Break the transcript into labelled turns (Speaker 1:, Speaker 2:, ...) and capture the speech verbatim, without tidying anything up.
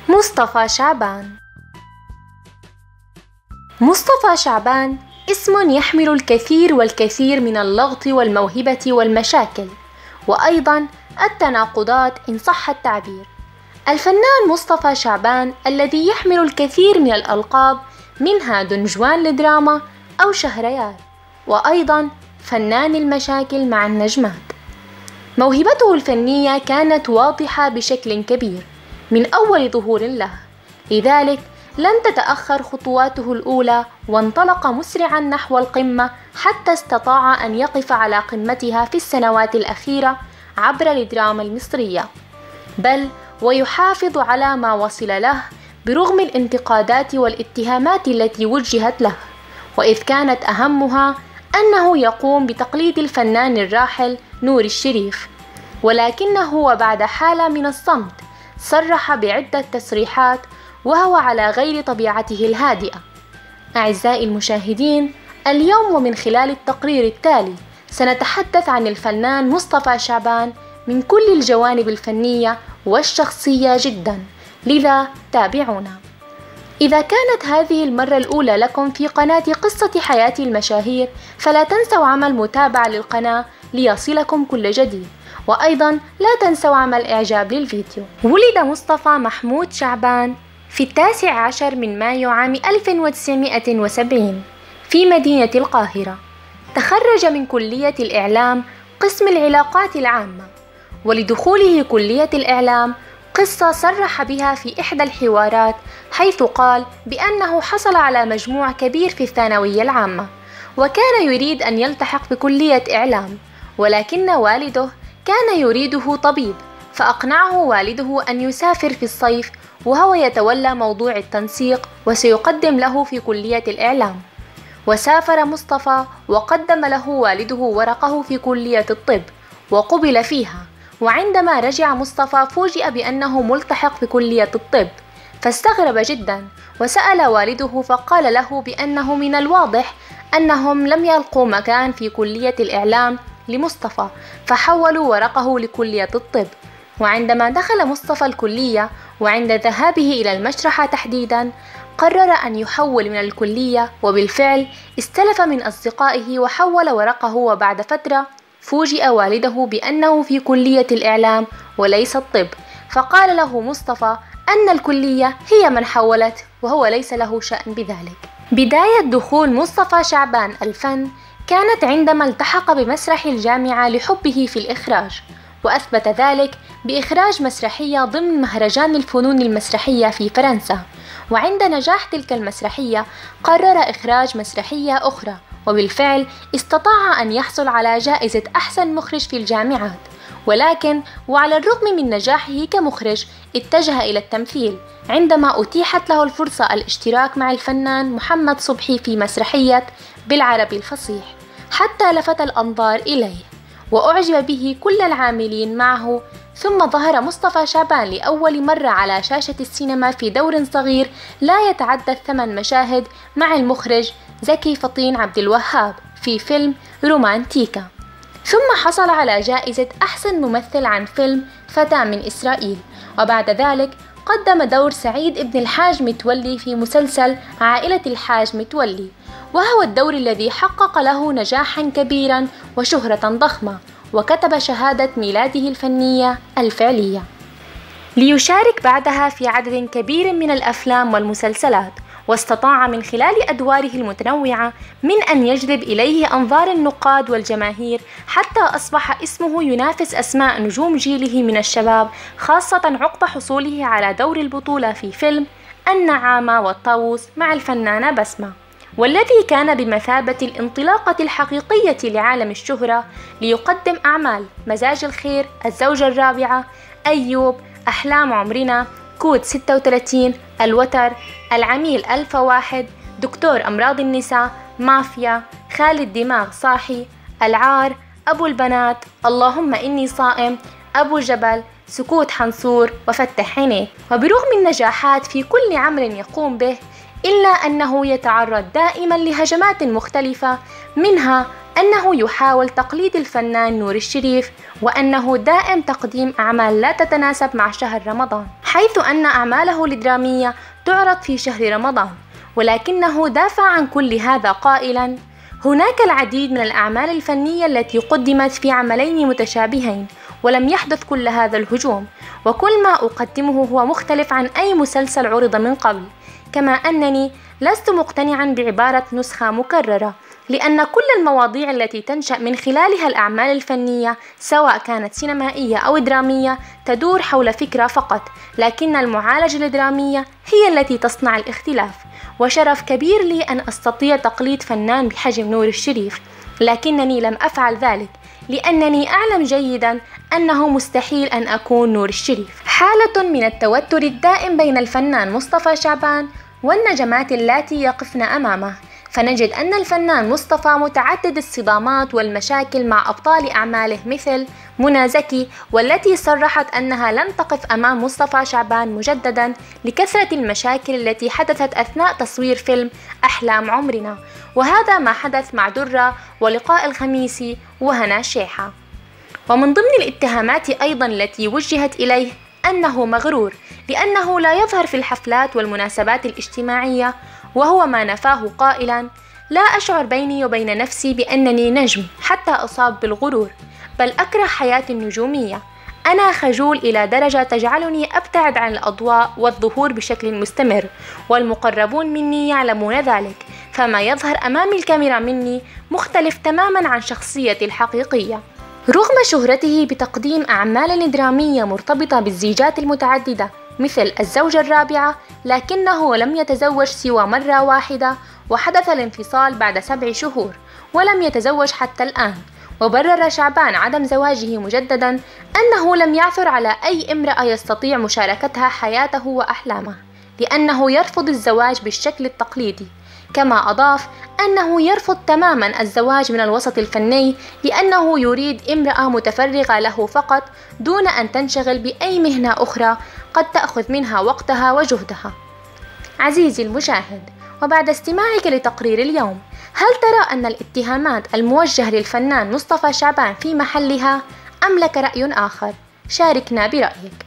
Speaker 1: مصطفى شعبان. مصطفى شعبان اسم يحمل الكثير والكثير من اللغط والموهبة والمشاكل، وأيضا التناقضات إن صح التعبير. الفنان مصطفى شعبان الذي يحمل الكثير من الألقاب، منها دنجوان لدراما أو شهريار، وأيضا فنان المشاكل مع النجمات. موهبته الفنية كانت واضحة بشكل كبير من أول ظهور له، لذلك لم تتأخر خطواته الأولى وانطلق مسرعا نحو القمة حتى استطاع أن يقف على قمتها في السنوات الأخيرة عبر الدراما المصرية، بل ويحافظ على ما وصل له برغم الانتقادات والاتهامات التي وجهت له، وإذ كانت أهمها أنه يقوم بتقليد الفنان الراحل نور الشريف، ولكنه وبعد حالة من الصمت صرح بعدة تصريحات وهو على غير طبيعته الهادئة. أعزائي المشاهدين، اليوم ومن خلال التقرير التالي سنتحدث عن الفنان مصطفى شعبان من كل الجوانب الفنية والشخصية جدا، لذا تابعونا. إذا كانت هذه المرة الأولى لكم في قناة قصة حياة المشاهير، فلا تنسوا عمل متابعة للقناة ليصلكم كل جديد، وأيضا لا تنسوا عمل إعجاب للفيديو. ولد مصطفى محمود شعبان في التاسع عشر من مايو عام ألف وتسعمائة وسبعين في مدينة القاهرة. تخرج من كلية الإعلام قسم العلاقات العامة، ولدخوله كلية الإعلام قصة صرح بها في إحدى الحوارات، حيث قال بأنه حصل على مجموع كبير في الثانوية العامة وكان يريد أن يلتحق بكلية إعلام، ولكن والده كان يريده طبيب، فأقنعه والده أن يسافر في الصيف وهو يتولى موضوع التنسيق وسيقدم له في كلية الإعلام. وسافر مصطفى وقدم له والده ورقه في كلية الطب وقبل فيها، وعندما رجع مصطفى فوجئ بأنه ملتحق في كلية الطب، فاستغرب جدا وسأل والده، فقال له بأنه من الواضح أنهم لم يلقوا مكان في كلية الإعلام لمصطفى، فحولوا ورقه لكلية الطب. وعندما دخل مصطفى الكلية وعند ذهابه إلى المشرحة تحديدا، قرر أن يحول من الكلية، وبالفعل استلف من أصدقائه وحول ورقه، وبعد فترة فوجئ والده بأنه في كلية الإعلام وليس الطب، فقال له مصطفى أن الكلية هي من حولت وهو ليس له شأن بذلك. بداية دخول مصطفى شعبان الفن كانت عندما التحق بمسرح الجامعة لحبه في الإخراج، وأثبت ذلك بإخراج مسرحية ضمن مهرجان الفنون المسرحية في فرنسا. وعند نجاح تلك المسرحية قرر إخراج مسرحية أخرى، وبالفعل استطاع أن يحصل على جائزة أحسن مخرج في الجامعات. ولكن وعلى الرغم من نجاحه كمخرج اتجه إلى التمثيل عندما أتيحت له الفرصة الاشتراك مع الفنان محمد صبحي في مسرحية بالعربي الفصيح، حتى لفت الأنظار إليه وأعجب به كل العاملين معه. ثم ظهر مصطفى شعبان لأول مرة على شاشة السينما في دور صغير لا يتعدى الثمان مشاهد مع المخرج زكي فطين عبد الوهاب في فيلم رومانتيكا، ثم حصل على جائزة أحسن ممثل عن فيلم فتاة من إسرائيل. وبعد ذلك قدم دور سعيد ابن الحاج متولي في مسلسل عائلة الحاج متولي، وهو الدور الذي حقق له نجاحا كبيرا وشهرة ضخمة، وكتب شهادة ميلاده الفنية الفعلية، ليشارك بعدها في عدد كبير من الأفلام والمسلسلات. واستطاع من خلال أدواره المتنوعة من أن يجذب إليه أنظار النقاد والجماهير، حتى أصبح اسمه ينافس أسماء نجوم جيله من الشباب، خاصة عقب حصوله على دور البطولة في فيلم النعامة والطاووس مع الفنانة بسمة، والذي كان بمثابة الانطلاقة الحقيقية لعالم الشهرة، ليقدم أعمال مزاج الخير، الزوجة الرابعة، أيوب، أحلام عمرنا، كود ستة وثلاثين، الوتر، العميل ألف واحد، دكتور أمراض النساء، مافيا، خالد دماغ صاحي، العار، أبو البنات، اللهم إني صائم، أبو جبل، سكوت حنصور، وفتح عينيك. وبرغم النجاحات في كل عمل يقوم به، إلا أنه يتعرض دائما لهجمات مختلفة، منها أنه يحاول تقليد الفنان نور الشريف، وأنه دائم تقديم أعمال لا تتناسب مع شهر رمضان، حيث أن أعماله الدرامية تعرض في شهر رمضان، ولكنه دافع عن كل هذا قائلاً: هناك العديد من الأعمال الفنية التي قدمت في عملين متشابهين ولم يحدث كل هذا الهجوم، وكل ما أقدمه هو مختلف عن أي مسلسل عرض من قبل، كما أنني لست مقتنعا بعبارة نسخة مكررة، لأن كل المواضيع التي تنشأ من خلالها الأعمال الفنية سواء كانت سينمائية أو درامية تدور حول فكرة فقط، لكن المعالجة الدرامية هي التي تصنع الاختلاف. وشرف كبير لي أن أستطيع تقليد فنان بحجم نور الشريف، لكنني لم أفعل ذلك لأنني أعلم جيدا أنه مستحيل أن أكون نور الشريف. حالة من التوتر الدائم بين الفنان مصطفى شعبان والنجمات اللاتي يقفن أمامه، فنجد أن الفنان مصطفى متعدد الصدامات والمشاكل مع أبطال أعماله مثل منى زكي، والتي صرحت أنها لن تقف أمام مصطفى شعبان مجددا لكثرة المشاكل التي حدثت أثناء تصوير فيلم أحلام عمرنا، وهذا ما حدث مع درة ولقاء الخميسي وهنا شيحة. ومن ضمن الاتهامات أيضا التي وجهت إليه أنه مغرور لأنه لا يظهر في الحفلات والمناسبات الاجتماعية، وهو ما نفاه قائلا: لا أشعر بيني وبين نفسي بأنني نجم حتى أصاب بالغرور، بل أكره حياة النجومية. أنا خجول إلى درجة تجعلني أبتعد عن الأضواء والظهور بشكل مستمر، والمقربون مني يعلمون ذلك، فما يظهر أمام الكاميرا مني مختلف تماما عن شخصيتي الحقيقية. رغم شهرته بتقديم أعمال درامية مرتبطة بالزيجات المتعددة مثل الزوجة الرابعة، لكنه لم يتزوج سوى مرة واحدة، وحدث الانفصال بعد سبع شهور، ولم يتزوج حتى الآن. وبرر شعبان عدم زواجه مجددا أنه لم يعثر على أي امرأة يستطيع مشاركتها حياته وأحلامه، لأنه يرفض الزواج بالشكل التقليدي. كما أضاف أنه يرفض تماما الزواج من الوسط الفني، لأنه يريد امرأة متفرغة له فقط دون أن تنشغل بأي مهنة أخرى قد تأخذ منها وقتها وجهدها. عزيزي المشاهد، وبعد استماعك لتقرير اليوم، هل ترى أن الاتهامات الموجهة للفنان مصطفى شعبان في محلها أم لك رأي آخر؟ شاركنا برأيك.